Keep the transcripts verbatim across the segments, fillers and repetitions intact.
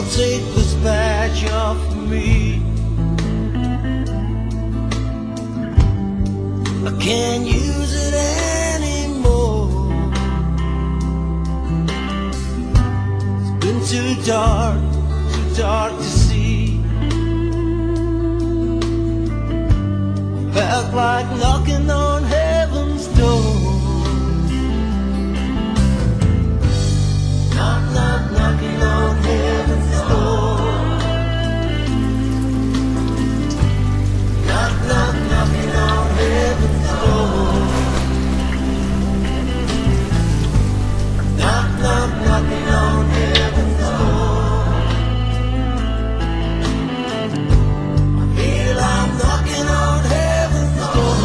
take this badge off me. I can't use it anymore. It's been too dark, too dark to see. Felt like knocking on heaven's door. Knock, knock, knocking on heaven's door. Knock, knock, knocking on heaven's door. Knock, knock, knocking on heaven's door. I feel I'm knocking on heaven's door.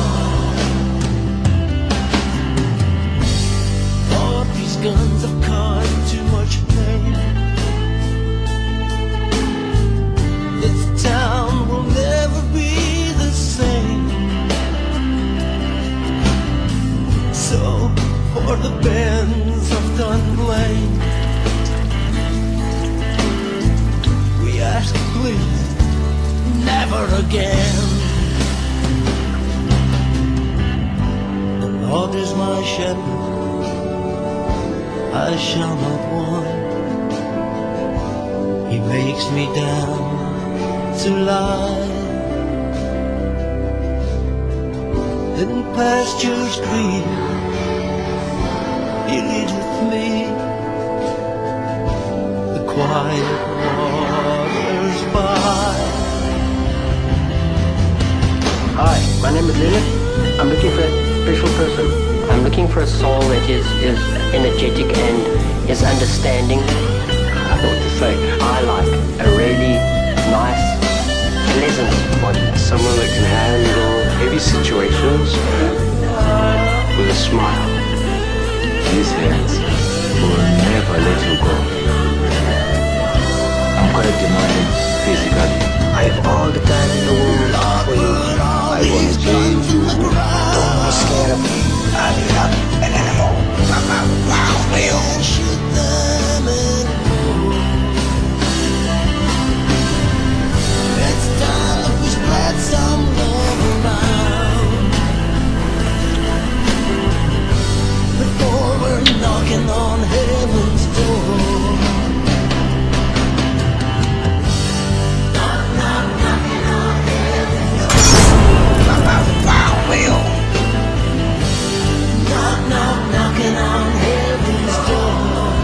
All these guns have caused too much pain. This town will never be the same. So, for the bands of Dunblane, we ask please, never again. The Lord is my shepherd, I shall not want. He makes me down to lie in pastures green. He leadeth me the quiet waters by. Hi, my name is Lilith. I'm looking for a special person. I'm looking for a soul that is, is energetic and is understanding. I don't know what to say. I like a really nice, pleasant body. Someone that can handle heavy situations with a smile. These hands will never let you go. I'm quite demanding physically. I have all the time in the world for you. I want to change you. Don't be scared of me. I'm not an animal. I'm a wild whale. Shoot them anymore. It's time that we spread some love around before we're knocking on heaven's door. Knock, knock, knocking on heaven's door. I'm a wild whale. Knock, knock, knocking on heaven's door.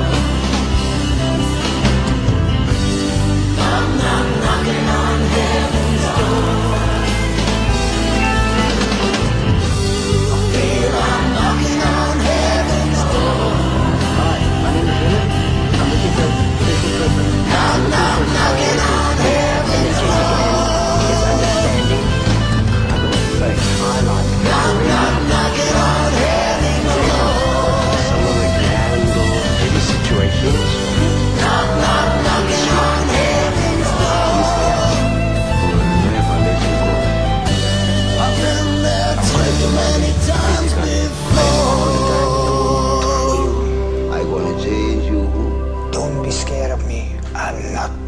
Knock, knock, knocking on heaven's door. I feel I'm knocking on heaven's door. Hi, my name is Lilith. I'm looking for a special person. Knock, knock, knocking on heaven's door. Is understanding. I don't know what to say. I like Knock, knock, knocking on heaven's door. Someone that can handle heavy situations Knock, knock, knocking on heaven's door. will never let you go. I've been there too many times before. I want to change you. Don't be scared of me. I'm not